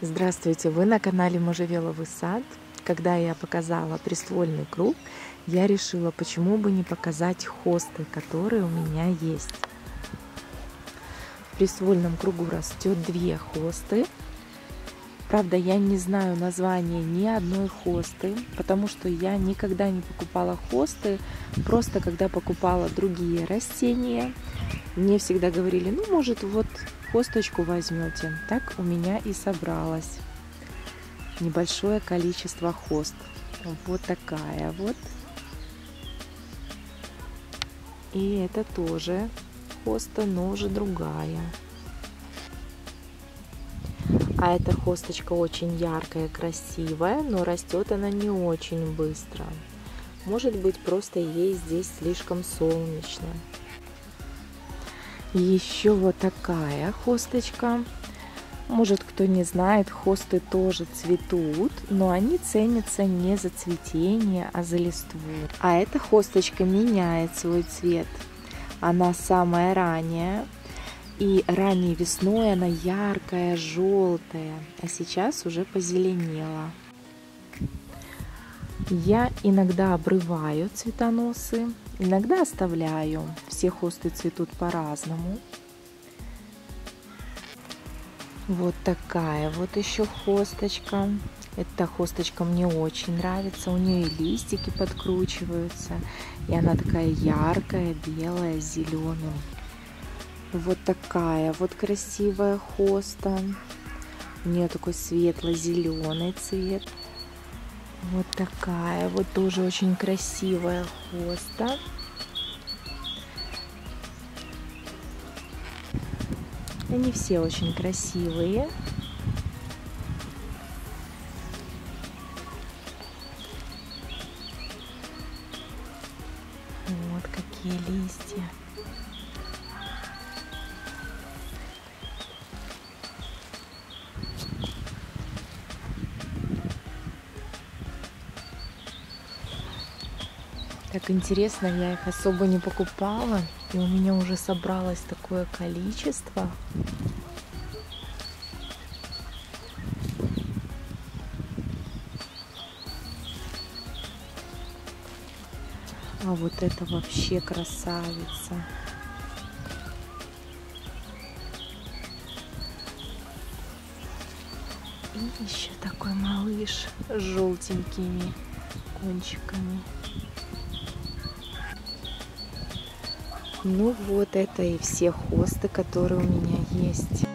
Здравствуйте, вы на канале Можжевеловый сад. Когда я показала приствольный круг, я решила, почему бы не показать хосты, которые у меня есть. В приствольном кругу растет 2 хосты. Правда, я не знаю названия ни одной хосты, потому что я никогда не покупала хосты. Просто когда покупала другие растения, мне всегда говорили, ну, может, вот хосточку возьмете. Так у меня и собралось небольшое количество хост. Вот такая вот. И это тоже хоста, но уже другая. А эта хосточка очень яркая, красивая, но растет она не очень быстро. Может быть, просто ей здесь слишком солнечно. Еще вот такая хосточка. Может, кто не знает, хосты тоже цветут, но они ценятся не за цветение, а за листву. А эта хосточка меняет свой цвет. Она самая ранняя. И ранней весной она яркая, желтая, а сейчас уже позеленела. Я иногда обрываю цветоносы, иногда оставляю. Все хосты цветут по-разному. Вот такая вот еще хосточка. Эта хосточка мне очень нравится. У нее и листики подкручиваются. И она такая яркая, белая, с зеленым. Вот такая вот красивая хоста. У нее такой светло-зеленый цвет. Вот такая вот тоже очень красивая хоста. Они все очень красивые. Вот какие листья. Так интересно, я их особо не покупала, и у меня уже собралось такое количество. А вот это вообще красавица. И еще такой малыш с желтенькими кончиками. Ну вот это и все хосты, которые у меня есть.